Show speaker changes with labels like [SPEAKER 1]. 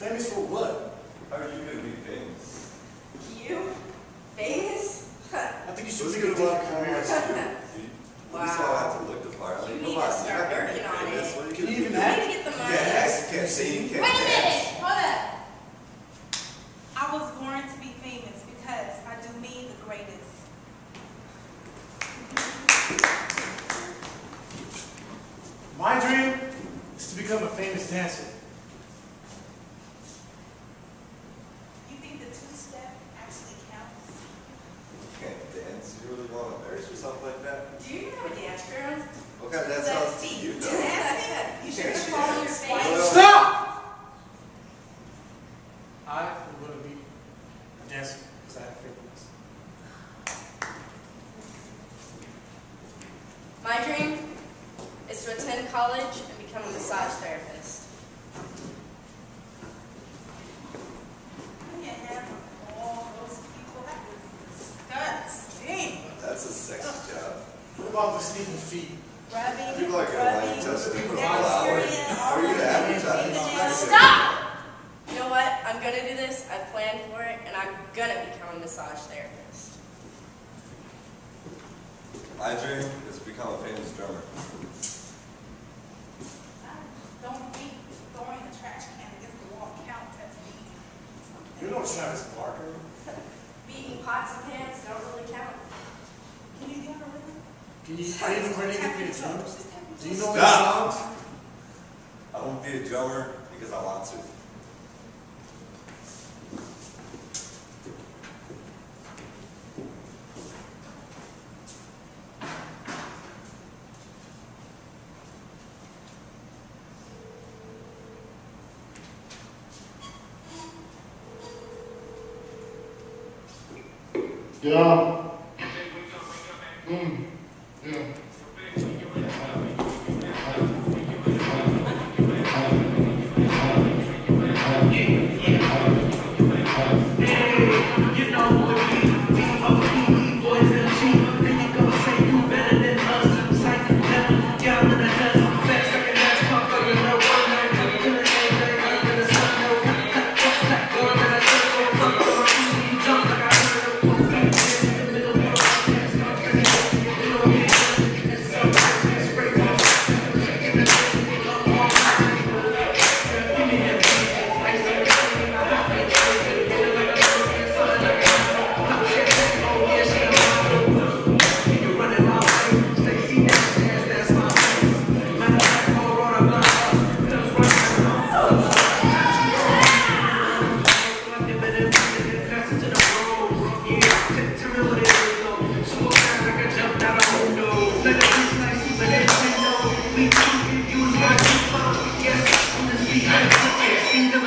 [SPEAKER 1] Famous for what?
[SPEAKER 2] How are you gonna be famous?
[SPEAKER 3] You? Famous?
[SPEAKER 1] I think you should
[SPEAKER 2] Who's
[SPEAKER 1] pick a
[SPEAKER 2] gonna
[SPEAKER 1] different career.
[SPEAKER 3] Wow.
[SPEAKER 2] You just all have to look the part.
[SPEAKER 3] You
[SPEAKER 2] Like,
[SPEAKER 3] need
[SPEAKER 2] come
[SPEAKER 3] to
[SPEAKER 2] on,
[SPEAKER 3] start
[SPEAKER 2] you're not gonna
[SPEAKER 3] working
[SPEAKER 2] be
[SPEAKER 3] on
[SPEAKER 2] famous.
[SPEAKER 3] it.
[SPEAKER 2] What are you
[SPEAKER 1] Can
[SPEAKER 2] gonna
[SPEAKER 1] you even
[SPEAKER 2] do?
[SPEAKER 3] You
[SPEAKER 1] act?
[SPEAKER 3] need to get the
[SPEAKER 2] You
[SPEAKER 3] money.
[SPEAKER 2] can't act, you can't sing, you can't
[SPEAKER 4] Wait a minute,
[SPEAKER 2] dance.
[SPEAKER 4] hold up. I was born to be famous because I do me the greatest.
[SPEAKER 1] My dream is to become a famous dancer.
[SPEAKER 4] You think the two-step actually counts?
[SPEAKER 2] You can't dance. You really want to embarrass yourself like that?
[SPEAKER 3] Do you even have a dance girl?
[SPEAKER 2] What kind of dance songs do you know?
[SPEAKER 3] You should have fallen your face.
[SPEAKER 2] Well,
[SPEAKER 1] Stop! I am going to be a dancer because I have faith in this.
[SPEAKER 3] My dream is to attend college and become a massage therapist.
[SPEAKER 4] Put your hands on all those people. That is disgusting.
[SPEAKER 2] That's a sexy job.
[SPEAKER 1] What about the sneaky feet?
[SPEAKER 4] Rubbing,
[SPEAKER 2] People are gonna like
[SPEAKER 4] rubbing,
[SPEAKER 2] touch the people
[SPEAKER 1] How
[SPEAKER 2] all
[SPEAKER 4] bacteria,
[SPEAKER 2] hour.
[SPEAKER 4] all
[SPEAKER 2] How are you gonna
[SPEAKER 4] over
[SPEAKER 2] advertise?
[SPEAKER 3] Stop! You know what? I'm going to do this. I planned for it, and I'm going to become a massage therapist.
[SPEAKER 2] My dream is to become a famous drummer.
[SPEAKER 4] Don't be throwing the trash can against the wall counts as beating.
[SPEAKER 1] You know Travis Barker?
[SPEAKER 3] Beating pots and pans don't really count.
[SPEAKER 4] Can you get a rhythm?
[SPEAKER 1] Can you even bring
[SPEAKER 4] Tap
[SPEAKER 1] anything
[SPEAKER 4] your
[SPEAKER 1] to
[SPEAKER 4] toes.
[SPEAKER 1] drums?
[SPEAKER 4] Just tap your
[SPEAKER 1] Do you
[SPEAKER 4] toes.
[SPEAKER 1] know any
[SPEAKER 2] Stop!
[SPEAKER 1] songs?
[SPEAKER 2] I won't be a drummer because I want to.
[SPEAKER 5] Yeah. Yeah.
[SPEAKER 6] Yes,